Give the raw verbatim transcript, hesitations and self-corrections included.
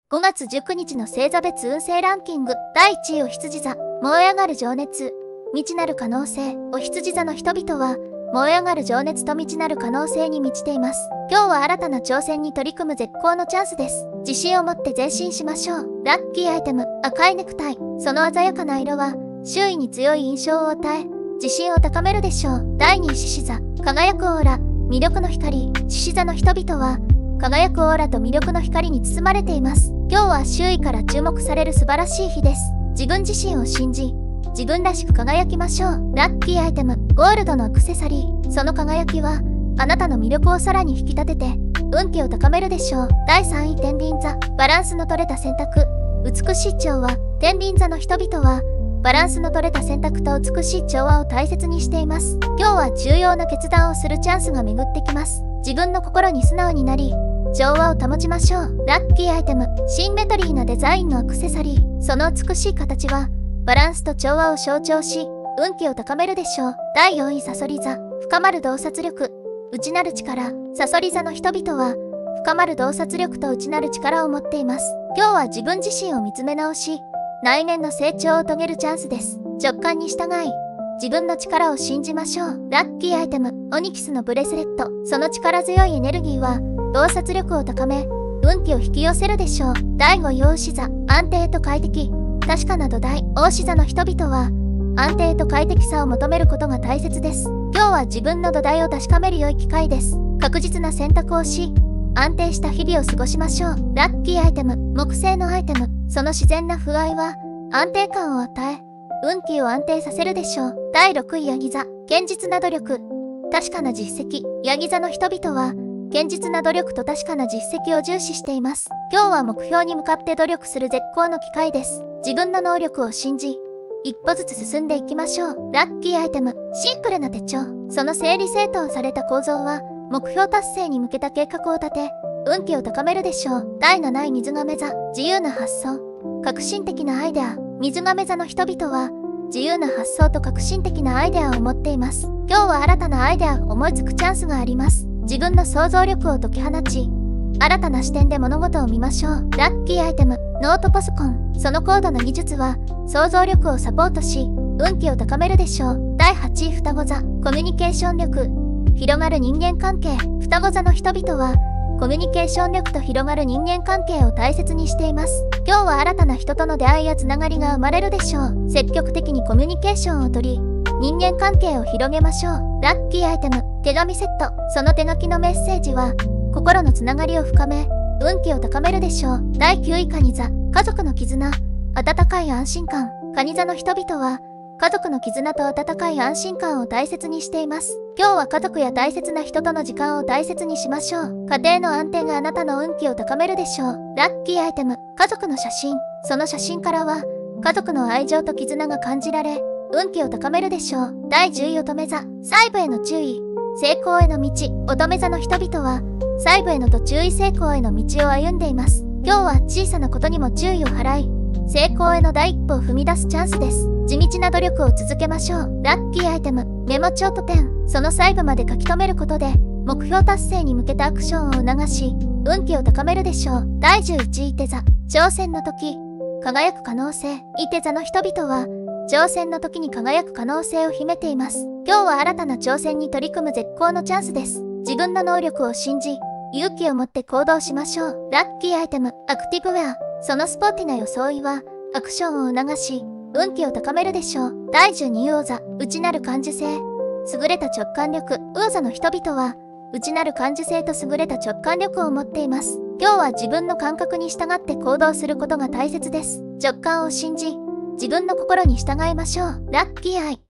ごがつじゅうくにちの星座別運勢ランキングだいいちいお羊座、燃え上がる情熱、未知なる可能性。お羊座の人々は燃え上がる情熱と未知なる可能性に満ちています。今日は新たな挑戦に取り組む絶好のチャンスです。自信を持って前進しましょう。ラッキーアイテム、赤いネクタイ。その鮮やかな色は周囲に強い印象を与え、自信を高めるでしょう。だいにい獅子座、輝くオーラ、魅力の光。獅子座の人々は輝くオーラと魅力の光に包まれています。今日は周囲から注目される素晴らしい日です。自分自身を信じ、自分らしく輝きましょう。ラッキーアイテム、ゴールドのアクセサリー。その輝きはあなたの魅力をさらに引き立てて運気を高めるでしょう。だいさんい天秤座、バランスの取れた選択、美しい調和。天秤座の人々はバランスの取れた選択と美しい調和を大切にしています。今日は重要な決断をするチャンスが巡ってきます。自分の心に素直になり、調和を保ちましょう。ラッキーアイテム、シンメトリーなデザインのアクセサリー。その美しい形はバランスと調和を象徴し、運気を高めるでしょう。だいよんいさそり座、深まる洞察力、内なる力。さそり座の人々は深まる洞察力と内なる力を持っています。今日は自分自身を見つめ直し、内面の成長を遂げるチャンスです。直感に従い、自分の力を信じましょう。ラッキーアイテム、オニキスのブレスレット。その力強いエネルギーは洞察力を高め、運気を引き寄せるでしょう。だいごい牡牛座、安定と快適、確かな土台。牡牛座の人々は安定と快適さを求めることが大切です。今日は自分の土台を確かめる良い機会です。確実な選択をし、安定した日々を過ごしましょう。ラッキーアイテム、木製のアイテム。その自然な風合いは安定感を与え、運気を安定させるでしょう。だいろくいヤギ座、堅実な努力、確かな実績。ヤギ座の人々は堅実な努力と確かな実績を重視しています。今日は目標に向かって努力する絶好の機会です。自分の能力を信じ、一歩ずつ進んでいきましょう。ラッキーアイテム、シンプルな手帳。その整理整頓された構造は目標達成に向けた計画を立て、運気を高めるでしょう。だいなない水亀座、自由な発想、革新的なアイデア。水亀座の人々は自由な発想と革新的なアイデアを持っています。今日は新たなアイデアを思いつくチャンスがあります。自分の想像力を解き放ち、新たな視点で物事を見ましょう。ラッキーアイテム、ノートパソコン。その高度な技術は想像力をサポートし、運気を高めるでしょう。だいはちい双子座、コミュニケーション力、広がる人間関係。双子座の人々はコミュニケーション力と広がる人間関係を大切にしています。今日は新たな人との出会いやつながりが生まれるでしょう。積極的にコミュニケーションをとり、人間関係を広げましょう。ラッキーアイテム、手紙セット。その手書きのメッセージは心のつながりを深め、運気を高めるでしょう。だいきゅうい蟹座、家族の絆、温かい安心感。蟹座の人々は家族の絆と温かい安心感を大切にしています。今日は家族や大切な人との時間を大切にしましょう。家庭の安定があなたの運気を高めるでしょう。ラッキーアイテム、家族の写真。その写真からは家族の愛情と絆が感じられ、運気を高めるでしょう。だいじゅうい乙女座、細部への注意、成功への道。乙女座の人々は細部へのと注意、成功への道を歩んでいます。今日は小さなことにも注意を払い、成功への第一歩を踏み出すチャンスです。地道な努力を続けましょう。ラッキーアイテム、メモ帳とペン。その細部まで書き留めることで目標達成に向けたアクションを促し、運気を高めるでしょう。だいじゅういちい手座、挑戦の時、輝く可能性。い手座の人々は挑戦の時に輝く可能性を秘めています。今日は新たな挑戦に取り組む絶好のチャンスです。自分の能力を信じ、勇気を持って行動しましょう。ラッキーアイテム、アクティブウェア。そのスポーティな装いはアクションを促し、運気を高めるでしょう。だいじゅうに魚座、内なる感受性、優れた直感力。魚座の人々は内なる感受性と優れた直感力を持っています。今日は自分の感覚に従って行動することが大切です。直感を信じ、自分の心に従いましょう。ラッキーアイ。